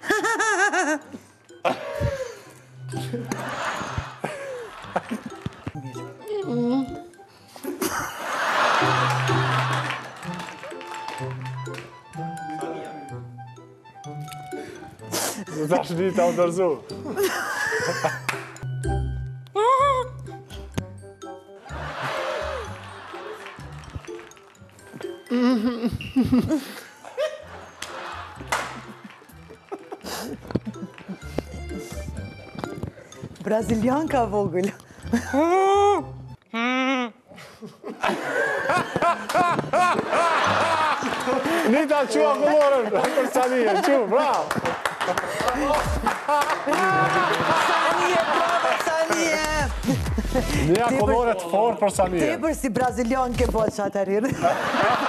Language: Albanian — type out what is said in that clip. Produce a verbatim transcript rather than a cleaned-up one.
Tash një ta ndërzu. Brazilian ka vogël. Nita qua kolorën, për Sanije, që, bravo! Sanije, bravo, Sanije! Nja kolorët fort për Sanije. Tepër si brazilian ke bërë që atërirë.